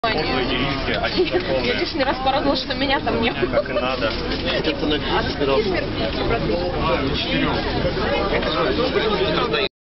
Я лишний раз порадовала, что меня там нет. Как и надо. Это на